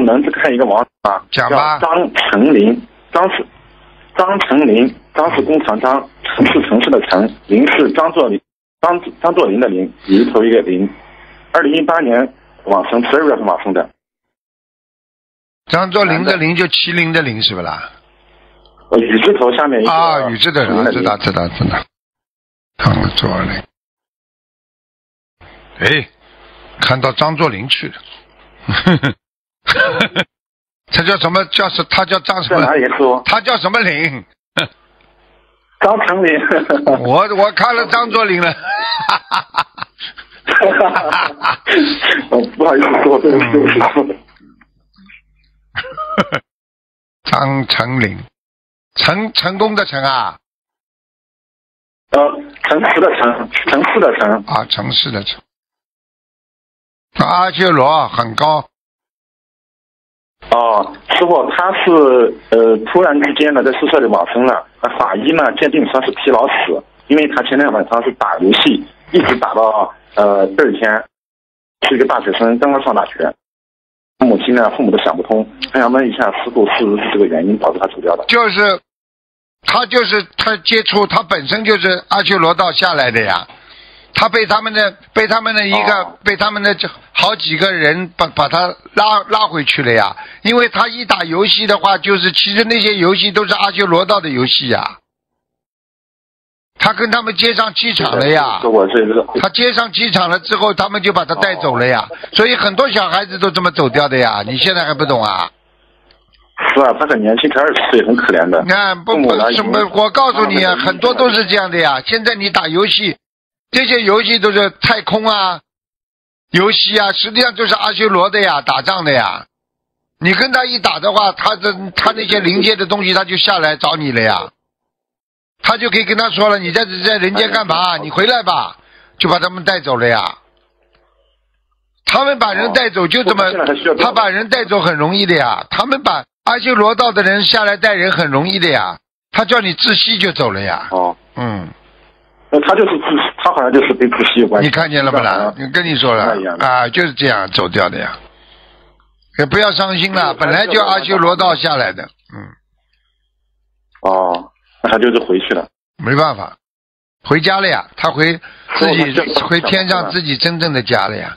能看一个王啊？ 讲吧。 叫张成林，张成林，张是弓长张，成是城市的成，林是张作霖的林，里头一个林。2018年往生，12月份往生的。 张作霖的霖就麒麟的麟是不啦？ 雨字头下面一个啊，雨字的人，知道。张作霖，哎，看到张作霖去了，他叫什么？他叫张什么？ 在哪里说？ 他叫什么霖？ 张成林。 我看了张作霖了。 不好意思说，对不起。 张成林，成功的成啊。 城市的城，城市的城啊，城市的城。阿修罗很高。 哦，师傅，他是突然之间呢在宿舍里往生了，法医呢鉴定说是疲劳死，因为他前天晚上是打游戏，一直打到第二天，是一个大学生，刚刚上大学。母亲呢，父母都想不通，他想问一下师傅，是不是这个原因导致他走掉的？ 他接触，他本身就是阿修罗道下来的呀。他被他们的好几个人把他拉回去了呀。因为他一打游戏的话，就是其实那些游戏都是阿修罗道的游戏呀。他跟他们接上气场了呀。他接上气场了之后，他们就把他带走了呀。所以很多小孩子都这么走掉的呀。你现在还不懂啊？ 是啊，他很年轻，才20岁，很可怜的。 我告诉你啊，很多都是这样的呀。现在你打游戏，这些游戏都是太空啊游戏啊，实际上就是阿修罗的呀，打仗的呀。你跟他一打的话，他那些灵界的东西他就下来找你了呀。他就可以跟他说了，你在人间干嘛？你回来吧，就把他们带走了呀。他们把人带走就这么，他把人带走很容易的呀。他们把阿修罗道的人下来带人很容易的呀。他叫你窒息就走了呀。 他好像就是跟窒息有关系。 你看见了不啦？你跟你说了啊，就是这样走掉的呀。也不要伤心了，本来就阿修罗道下来的。 那他就是回去了， 没办法，回家了呀。他回天上自己真正的家了呀。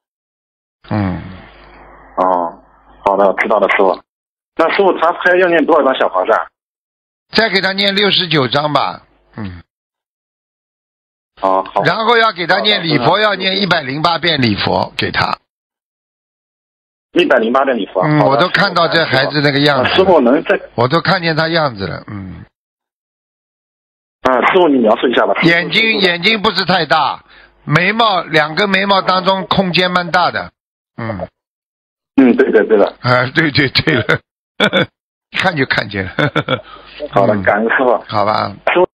好的，知道了，师傅。那师傅他还要念多少张小房子啊？ 再给他念69章吧。 好。 然后要给他念礼佛，要念108遍礼佛给他。 108遍礼佛。 我都看到这孩子那个样子。 师傅能再， 我都看见他样子了。 师傅你描述一下吧。 眼睛不是太大，眉毛2根眉毛当中空间蛮大的。 对了。 对了，看就看见了。 好的，感恩师傅。 好吧。 师傅